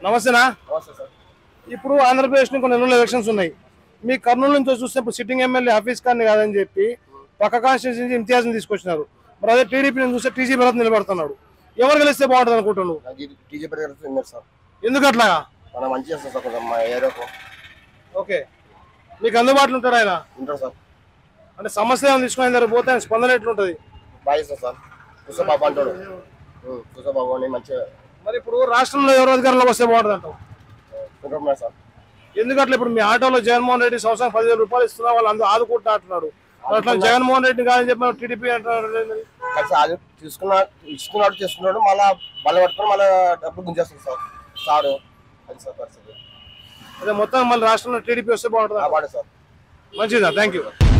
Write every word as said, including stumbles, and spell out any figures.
నమస్తేనా? ఇప్పుడు ఆంధ్రప్రదేశ్ లో కొన్ని ఎన్నో ఎలక్షన్స్ ఉన్నాయి. మీ కర్నూలు నుంచి చూస్తే ఇప్పుడు సిట్టింగ్ ఎమ్మెల్యే హఫీజ్ ఖాన్ కాదని చెప్పి పక్క కాన్స్టిట్యూన్సీ నుంచి ఇంతియాజ్ని తీసుకొచ్చినారు. మరి అదే టీడీపీ నుంచి చూస్తే టీజీ భరత్ నిలబడుతున్నాడు. ఎవరు గెలిస్తే బాగుంటుంది అనుకుంటున్నాను? ఎందుకు అట్లా? ఓకే, మీకు అందుబాటులో ఉంటాడు ఆయన? అంటే సమస్య ఏమైనా తీసుకుని దగ్గర పోతే ఆయన స్పందన ఎట్లుంటది? మరి ఇప్పుడు రాష్ట్రంలో ఎవరు అధికారంలోకి వస్తే బాగుంటుంది అంటావు? ఎందుకట్లా? ఇప్పుడు మీ ఆటోలో జగన్మోహన్ రెడ్డి సంవత్సరం పదివేల రూపాయలు ఇస్తున్నా వాళ్ళు అందరూ ఆదుకుంటా అంటున్నాడు. అట్లా జగన్మోహన్ రెడ్డి కాదని చెప్పి టీడీపీ అంటున్నారు. తీసుకున్నాడు ఇస్తున్నాడు చేస్తున్నాడు మళ్ళా బల పట్టుకొని మళ్ళీ డబ్బులు గుంజేస్తుంది సార్ సారు. అది సార్ పరిస్థితి. అదే మొత్తం మళ్ళీ రాష్ట్రంలో టీడీపీ వస్తే బాగుంటుంది. సార్ మంచిదా? Thank you.